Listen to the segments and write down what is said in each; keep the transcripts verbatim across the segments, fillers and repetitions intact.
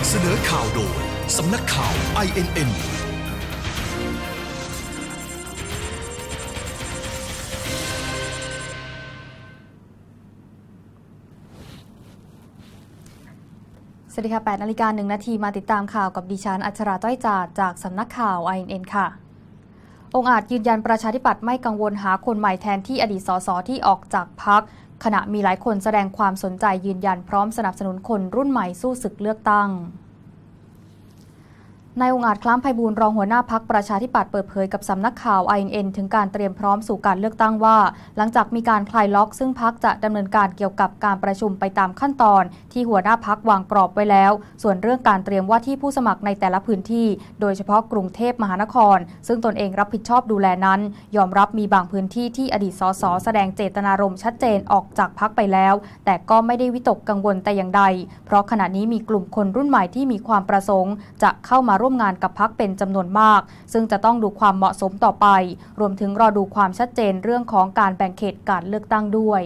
เสนอข่าวโดยสำนักข่าว ไอ เอ็น เอ็นสวัสดีค่ะ แปดนาฬิกาหนึ่งนาทีมาติดตามข่าวกับดิฉันอัชราต้อยจาดจากสำนักข่าว ไอ เอ็น เอ็น ค่ะองค์อาจยืนยันประชาธิปัตย์ไม่กังวลหาคนใหม่แทนที่อดีตสสที่ออกจากพรรคขณะมีหลายคนแสดงความสนใจยืนยันพร้อมสนับสนุนคนรุ่นใหม่สู้ศึกเลือกตั้งนายองค์อาจคล้ามไพบูลย์รองหัวหน้าพรรคประชาธิปัตย์เปิดเผยกับสำนักข่าว ไอ เอ็น เอ็น ถึงการเตรียมพร้อมสู่การเลือกตั้งว่าหลังจากมีการคลายล็อกซึ่งพรรคจะดำเนินการเกี่ยวกับการประชุมไปตามขั้นตอนที่หัวหน้าพรรควางกรอบไว้แล้วส่วนเรื่องการเตรียมว่าที่ผู้สมัครในแต่ละพื้นที่โดยเฉพาะกรุงเทพมหานครซึ่งตนเองรับผิดชอบดูแลนั้นยอมรับมีบางพื้นที่ที่อดีตสสแสดงเจตนารมณ์ชัดเจนออกจากพรรคไปแล้วแต่ก็ไม่ได้วิตกกังวลแต่อย่างใดเพราะขณะนี้มีกลุ่มคนรุ่นใหม่ที่มีความประสงค์จะเข้ามาร่วมงานกับพรรคเป็นจำนวนมากซึ่งจะต้องดูความเหมาะสมต่อไปรวมถึงรอดูความชัดเจนเรื่องของการแบ่งเขตการเลือกตั้งด้วย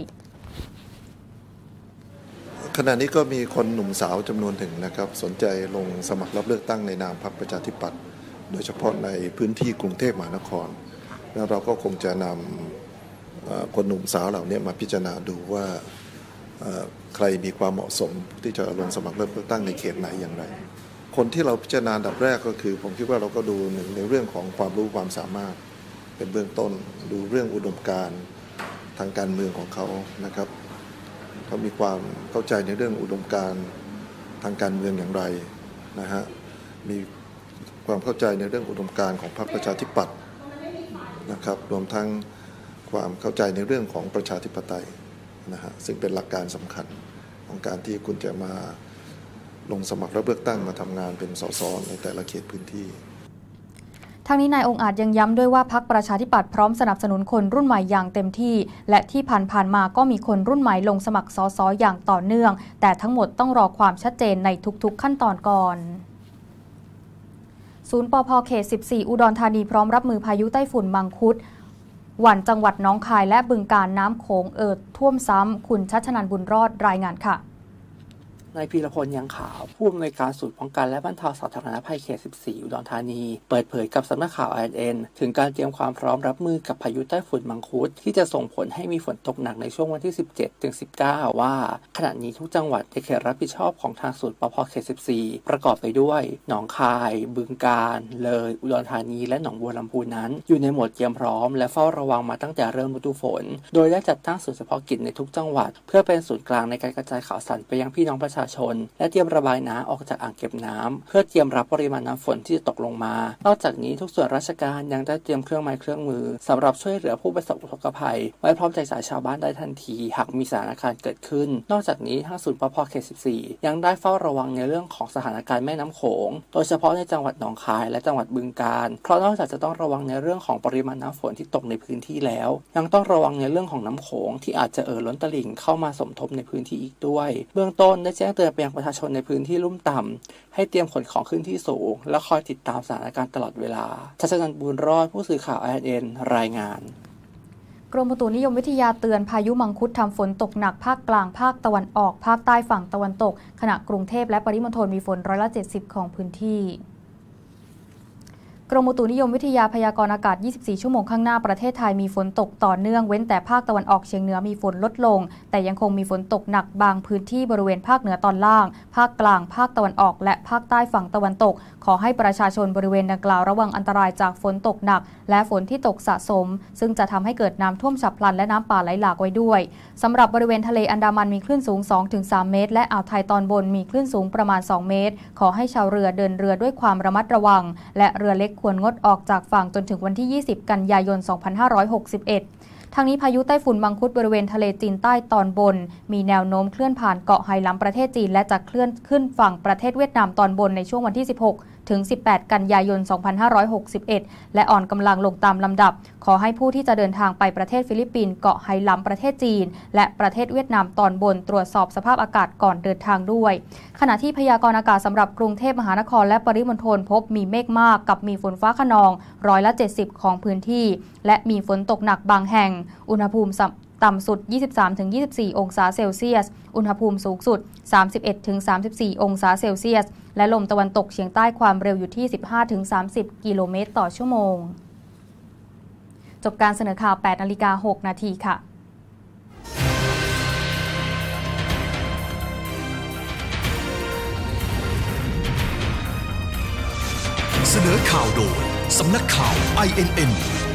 ขณะนี้ก็มีคนหนุ่มสาวจำนวนถึงนะครับสนใจลงสมัครรับเลือกตั้งในนามพรรคประชาธิปัตย์โดยเฉพาะในพื้นที่กรุงเทพมหานครแล้วเราก็คงจะนำคนหนุ่มสาวเหล่านี้มาพิจารณาดูว่าใครมีความเหมาะสมที่จะลงสมัครรับเลือกตั้งในเขตไหนอย่างไรคนที่เราพิจารณาอันดับแรกก็คือผมคิดว่าเราก็ดูหนึ่งในเรื่องของความรู้ความสามารถเป็นเบื้องต้นดูเรื่องอุดมการณ์ทางการเมืองของเขานะครับเขามีความเข้าใจในเรื่องอุดมการณ์ทางการเมืองอย่างไรนะฮะมีความเข้าใจในเรื่องอุดมการณ์ของพรรคประชาธิปัตย์นะครับรวมทั้งความเข้าใจในเรื่องของประชาธิปไตยนะฮะซึ่งเป็นหลักการสำคัญของการที่คุณจะมาลงสมัครรับเลือกตั้งมาทำงานเป็นสสในแต่ละเขตพื้นที่ทั้งนี้นายองค์อาจยังย้ำด้วยว่าพรรคประชาธิปัตย์พร้อมสนับสนุนคนรุ่นใหม่อย่างเต็มที่และที่ผ่านๆมาก็มีคนรุ่นใหม่ลงสมัครสสอย่างต่อเนื่องแต่ทั้งหมดต้องรอความชัดเจนในทุกๆขั้นตอนก่อนศูนย์ปภ.เขตสิบสี่อุดรธานีพร้อมรับมือพายุไต้ฝุ่นมังคุดหวั่นจังหวัดหนองคายและบึงกาฬน้ำโขงเอิดท่วมซ้ำคุณชัชนันท์บุญรอดรายงานค่ะนายพีรพลยังขาวผู้อำนวยการศูนย์ป้องกันและบรรเทาสาธารณภัยเขตสิบสี่อุดรธานีเปิดเผยกับสำนักข่าว ไอ เอ็น เอ็น ถึงการเตรียมความพร้อมรับมือกับพายุไต้ฝุ่นมังคุดที่จะส่งผลให้มีฝนตกหนักในช่วงวันที่สิบเจ็ดถึงสิบเก้าว่าขณะนี้ทุกจังหวัดในเขตรับผิดชอบของทางศูนย์ปภ.เขตสิบสี่ประกอบไปด้วยหนองคายบึงกาฬเลยอุดรธานีและหนองบัวลำพูนั้นอยู่ในโหมดเตรียมพร้อมและเฝ้าระวังมาตั้งแต่เริ่มฤดูฝนโดยได้จัดตั้งศูนย์เฉพาะกิจในทุกจังหวัดเพื่อเป็นศูนย์กลางในการกระจายข่าวสารไปยังพี่น้องประชาชนและเตรียมระบายน้ำออกจากอ่างเก็บน้ำเพื่อเตรียมรับปริมาณน้ำฝนที่จะตกลงมานอกจากนี้ทุกส่วนราชการยังได้เตรียมเครื่องไม้เครื่องมือสำหรับช่วยเหลือผู้ประสบอุทกภัยไว้พร้อมแจกจ่ายชาวบ้านได้ทันทีหากมีสถานการณ์เกิดขึ้นนอกจากนี้ทางศูนย์ปภ.เขตสิบสี่ยังได้เฝ้าระวังในเรื่องของสถานการณ์แม่น้ำโขงโดยเฉพาะในจังหวัดหนองคายและจังหวัดบึงกาฬเพราะนอกจากจะต้องระวังในเรื่องของปริมาณน้ำฝนที่ตกในพื้นที่แล้วยังต้องระวังในเรื่องของน้ำโขงที่อาจจะเอ่อล้นตลิ่งเข้ามาสมทบในพื้นที่อีกด้วยเบื้องต้นได้แจ้งเตือนไปยังประชาชนในพื้นที่ลุ่มต่ำให้เตรียมขนของขึ้นที่สูงและคอยติดตามสถานการณ์ตลอดเวลาชัชนันท์บุญรอดผู้สื่อข่าว ไอ เอ็น เอ็น รายงานกรมอุตุนิยมวิทยาเตือนพายุมังคุดทำฝนตกหนักภาคกลางภาคตะวันออกภาคใต้ฝั่งตะวันตกขณะกรุงเทพและปริมณฑลมีฝนร้อยละเจ็ดสิบของพื้นที่กรมอุตุนิยมวิทยาพยากรณ์อากาศยี่สิบสี่ชั่วโมงข้างหน้าประเทศไทยมีฝนตกต่อเนื่องเว้นแต่ภาคตะวันออกเฉียงเหนือมีฝนลดลงแต่ยังคงมีฝนตกหนักบางพื้นที่บริเวณภาคเหนือตอนล่างภาคกลางภาคตะวันออกและภาคใต้ฝั่งตะวันตกขอให้ประชาชนบริเวณดังกล่าวระวังอันตรายจากฝนตกหนักและฝนที่ตกสะสมซึ่งจะทำให้เกิดน้ำท่วมฉับพลันและน้ำป่าไหลหลากไว้ด้วยสำหรับบริเวณทะเลอันดามันมีคลื่นสูง สองถึงสาม เมตรและอ่าวไทยตอนบนมีคลื่นสูงประมาณสองเมตรขอให้ชาวเรือเดินเรือด้วยความระมัดระวังและเรือเล็กควรงดออกจากฝั่งจนถึงวันที่ยี่สิบกันยายนสองพันห้าร้อยหกสิบเอ็ดทางนี้พายุไต้ฝุ่นมังคุดบริเวณทะเลจีนใต้ตอนบนมีแนวโน้มเคลื่อนผ่านเกาะไหหลำประเทศจีนและจะเคลื่อนขึ้นฝั่งประเทศเวียดนามตอนบนในช่วงวันที่สิบหกถึงสิบแปดกันยายนสองพันห้าร้อยหกสิบเอ็ดและอ่อนกำลังลงตามลำดับขอให้ผู้ที่จะเดินทางไปประเทศฟิลิปปินส์เกาะไหหลำประเทศจีนและประเทศเวียดนามตอนบนตรวจสอบสภาพอากาศก่อนเดินทางด้วยขณะที่พยากรณ์อากาศสำหรับกรุงเทพมหานครและปริมณฑลพบมีเมฆมากกับมีฝนฟ้าคะนองร้อยละเจ็ดสิบของพื้นที่และมีฝนตกหนักบางแห่งอุณหภูมิต่ำสุด ยี่สิบสามถึงยี่สิบสี่ องศาเซลเซียสอุณหภูมิสูงสุด สามสิบเอ็ดถึงสามสิบสี่ องศาเซลเซียสและลมตะวันตกเฉียงใต้ความเร็วอยู่ที่ สิบห้าถึงสามสิบ กิโลเมตรต่อชั่วโมงจบการเสนอข่าว แปดนาฬิกาหกนาทีค่ะเสนอข่าวโดยสำนักข่าว ไอ เอ็น เอ็น